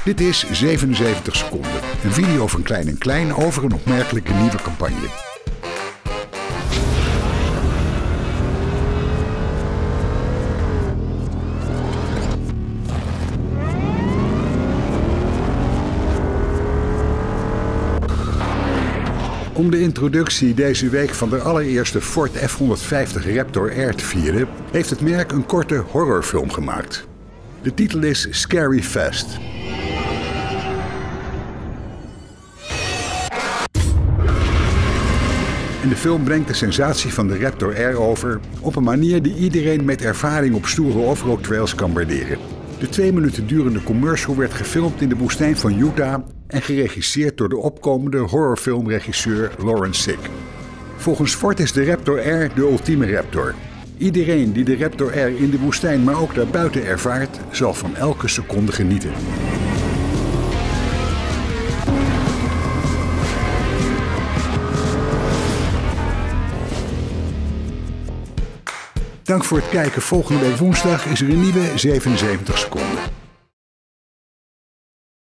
Dit is 77 seconden, een video van Klein & Klein over een opmerkelijke nieuwe campagne. Om de introductie deze week van de allereerste Ford F-150 Raptor R te vieren, heeft het merk een korte horrorfilm gemaakt. De titel is Scary Fast. En de film brengt de sensatie van de Raptor R over op een manier die iedereen met ervaring op stoere offroad trails kan waarderen. De 2 minuten durende commercial werd gefilmd in de woestijn van Utah en geregisseerd door de opkomende horrorfilmregisseur Lawrence Sick. Volgens Ford is de Raptor R de ultieme Raptor. Iedereen die de Raptor R in de woestijn, maar ook daarbuiten ervaart, zal van elke seconde genieten. Dank voor het kijken. Volgende week woensdag is er een nieuwe 77 seconden.